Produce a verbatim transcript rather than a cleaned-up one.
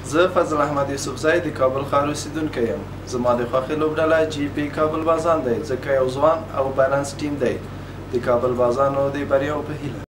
زه فضل احمد یوسفزی د کابل ښار اوسیدونکی یم. زما د خوښې لوبډله جی پی کابل بازان دی ځکه یو ځوان او بیلانس ټیم دی. د کابل بازانو د بریاو په هیله